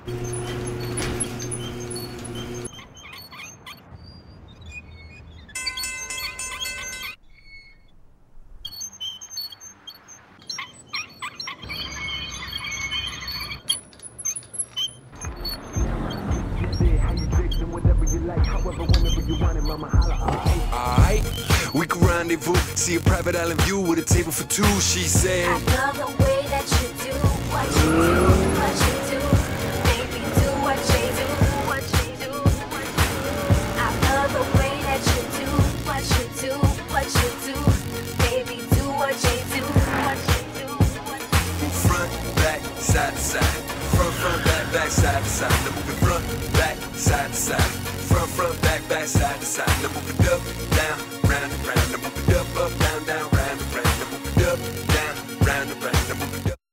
Alright, we can rendezvous. See a private island view with a table for two. She said, I love the way that you do what you do, what you do. Baby, do what you do, what you do, what you do. I love the way that you do what you do, what you do. Baby, do what you do, what you do, what you do. front, back, side to side. Front, back, back, side to side. Now move it front, back, side to side. Front, back, side to side. Now move it up, down, round and round. Now move it up, down, round and round. Now move it up, down, round and round. Now move it up.